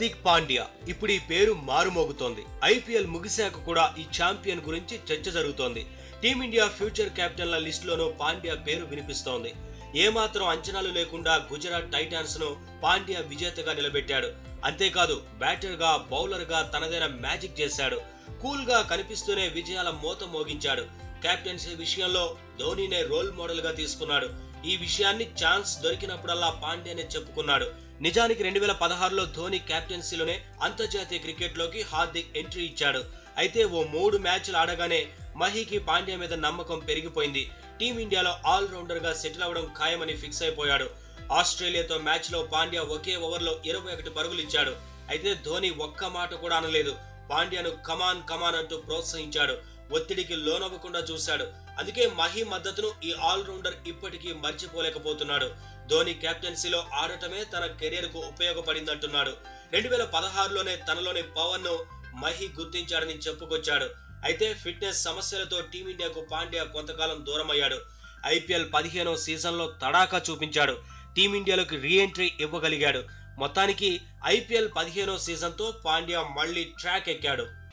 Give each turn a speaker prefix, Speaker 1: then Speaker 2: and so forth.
Speaker 1: హార్దిక్ పాండ్యా ఇప్పుడు ఈ పేరు మారుమోగుతోంది. ఐపీఎల్ ముగిశాక కూడా ఈ ఛాంపియన్ గురించి చర్చ జరుగుతోంది. టీమిండియా ఫ్యూచర్ కెప్టెన్ల లిస్టులోనూ పాండ్యా పేరు వినిపిస్తోంది. ఏమాత్రం అంచనాలు లేకుండా గుజరాత్ టైటాన్స్ ను పాండ్యా విజేతగా నిలబెట్టాడు. అంతేకాదు బ్యాటర్ గా బౌలర్ గా తనదైన మ్యాజిక్ చేశాడు. కూల్ గా కనిపిస్తూనే విజయాల మోత మోగించాడు. కెప్టెన్సీ విషయంలో ధోనీనే రోల్ మోడల్ గా తీసుకున్నాడు. ఈ విషయాన్ని ఛాన్స్ దొరికినప్పుడల్లా పాండ్యానే చెప్పుకున్నాడు. నిజానికి 2016లో ధోని కెప్టెన్సీలోనే అంతర్జాతీయ క్రికెట్ లోకి హార్దిక్ ఎంట్రీ ఇచ్చాడు. అయితే ఓ 3 మ్యాచ్లు ఆడగానే మహీకి పాండ్యా మీద నమ్మకం పెరిగిపోయింది. టీమిండియాలో ఆల్ రౌండర్ గా సెటిల్ అవడం ఖాయమని ఫిక్స్ అయిపోయాడు. ఆస్ట్రేలియాతో మ్యాచ్ లో పాండ్యా ఒకే ఓవర్లో 21 పరుగులు ఇచ్చాడు. అయితే ధోని ఒక్క మాట కూడా అనలేదు. పాండ్యాను కమాన్ కమాన్ అంటూ ప్రోత్సహించాడు. ఒత్తిడికి లోనవ్వకుండా చూశాడు. అందుకే మహీ మద్దతును ఈ ఆల్ రౌండర్ ఇప్పటికీ మర్చిపోలేకపోతున్నాడు. ధోని కెప్టెన్సీలో ఆడటమే తన కెరీర్ కు ఉపయోగపడిందంటున్నాడు. 2016లోనే తనలోని పవర్ ను మహీ గుర్తించాడని చెప్పుకొచ్చాడు. అయితే ఫిట్నెస్ సమస్యలతో టీమిండియాకు పాండ్యా కొంతకాలం దూరమయ్యాడు. ఐపీఎల్ 15వ సీజన్లో తడాకా చూపించాడు. టీమిండియాలోకి రీ ఎంట్రీ ఇవ్వగలిగాడు. మొత్తానికి ఐపీఎల్ 15వ సీజన్తో పాండ్యా మళ్లీ ట్రాక్ ఎక్కాడు.